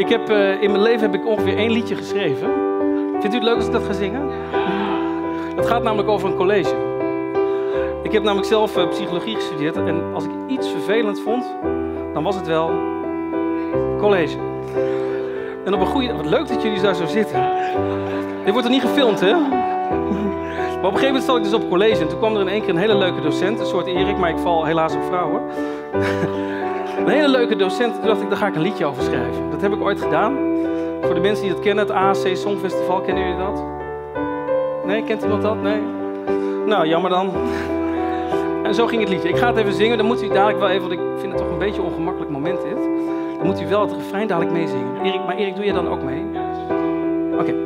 In mijn leven heb ik ongeveer 1 liedje geschreven. Vindt u het leuk als ik dat ga zingen? Het gaat namelijk over een college. Ik heb namelijk zelf psychologie gestudeerd en als ik iets vervelend vond, dan was het wel college. En op een goede... Wat leuk dat jullie daar zo zitten. Dit wordt er niet gefilmd, hè? Maar op een gegeven moment zat ik dus op college en toen kwam er in één keer een hele leuke docent, een soort Erik, maar ik val helaas op vrouwen. Een hele leuke docent, toen dacht ik, daar ga ik een liedje over schrijven. Dat heb ik ooit gedaan. Voor de mensen die dat kennen, het AAC Songfestival, kennen jullie dat? Nee, kent iemand dat? Nee? Nou, jammer dan. En zo ging het liedje. Ik ga het even zingen, dan moet u dadelijk wel even, want ik vind het toch een beetje een ongemakkelijk moment dit. Dan moet u wel het refrein dadelijk meezingen. Maar Erik, doe je dan ook mee? Oké.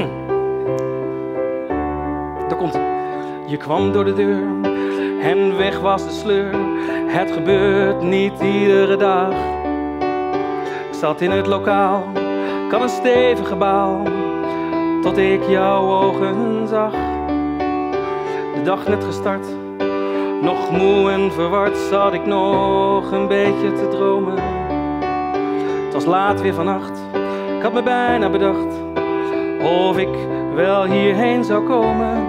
Daar komt het. Je kwam door de deur en weg was de sleur. Het gebeurt niet iedere dag. Ik zat in het lokaal, ik had een stevige baal, tot ik jouw ogen zag. De dag net gestart, nog moe en verward, zat ik nog een beetje te dromen. Het was laat weer vannacht, ik had me bijna bedacht of ik wel hierheen zou komen.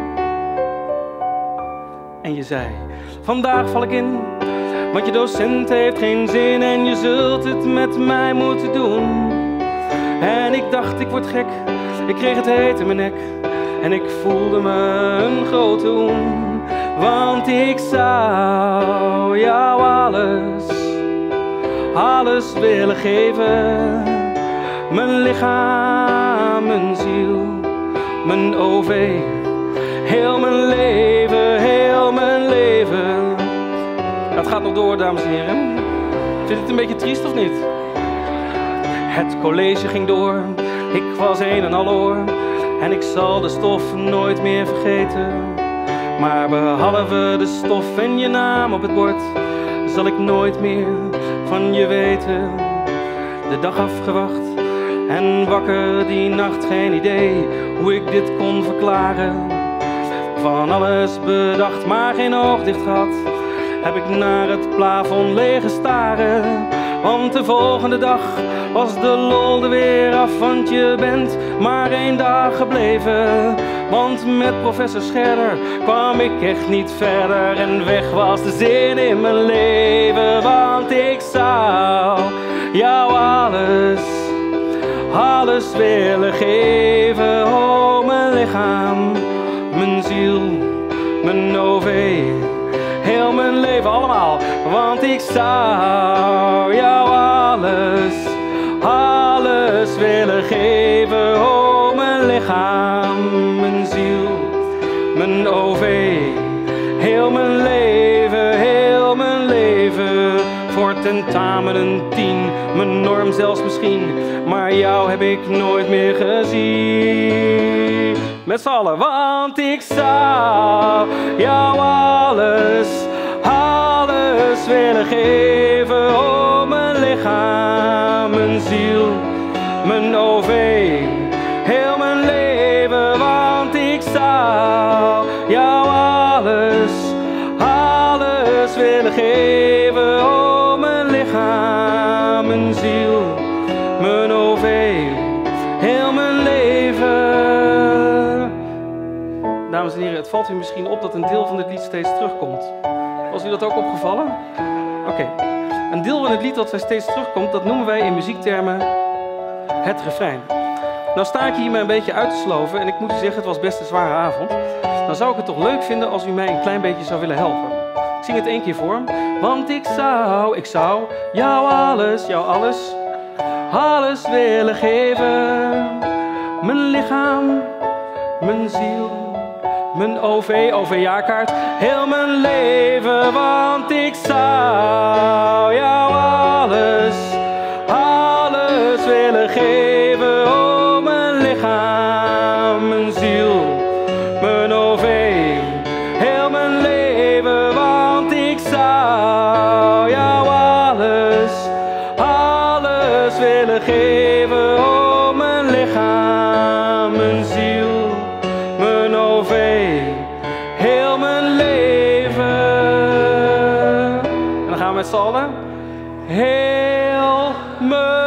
En je zei, vandaag val ik in, want je docent heeft geen zin en je zult het met mij moeten doen. En ik dacht, ik word gek, ik kreeg het heet in mijn nek en ik voelde me een grote hoen. Want ik zou jou alles willen geven. Mijn lichaam, mijn ziel, mijn OV, heel mijn leven, heel mijn leven. Het gaat nog door, dames en heren. Vindt u het een beetje triest of niet? Het college ging door, ik was een en al oor. En ik zal de stof nooit meer vergeten. Maar behalve de stof en je naam op het bord, zal ik nooit meer van je weten. De dag afgewacht en wakker die nacht, geen idee hoe ik dit kon verklaren. Van alles bedacht, maar geen oog dicht gehad, heb ik naar het plafond liggen staren. Want de volgende dag was de lol er weer af, want je bent maar 1 dag gebleven. Want met professor Scherder kwam ik echt niet verder en weg was de zin in mijn leven. Want ik zou jou alles willen geven. Oh, mijn lichaam, mijn ziel, mijn OV, heel mijn leven, allemaal. Want ik zou jou alles willen geven. Oh, mijn lichaam, mijn ziel, mijn OV, heel mijn leven, heel mijn leven. Voor tentamen een 10, mijn norm zelfs misschien, maar jou heb ik nooit meer gezien. Met z'n allen, want ik zou jou alles willen geven. Oh, mijn lichaam, mijn ziel, mijn OV, heel mijn leven. Want ik zou jou alles willen geven. Oh, mijn lichaam, mijn ziel, mijn OV, heel mijn leven. Dames en heren, het valt u misschien op dat een deel van dit lied steeds terugkomt. Was u dat ook opgevallen? Oké. Een deel van het lied dat steeds terugkomt, dat noemen wij in muziektermen het refrein. Nou sta ik hier me een beetje uit te sloven en ik moet u zeggen, het was best een zware avond. Dan zou ik het toch leuk vinden als u mij een klein beetje zou willen helpen. Ik zing het 1 keer voor. Want ik zou jou alles willen geven. Mijn lichaam, mijn ziel, mijn OV-jaarkaart, heel mijn leven. Want ik zou jou alles willen geven. Oh, mijn lichaam, mijn ziel, mijn OV, heel mijn leven. Want ik zou jou alles willen geven. Oh, mijn lichaam, mijn ziel, mijn OV, heel mijn leven. En dan gaan we met z'n allen. Heel mijn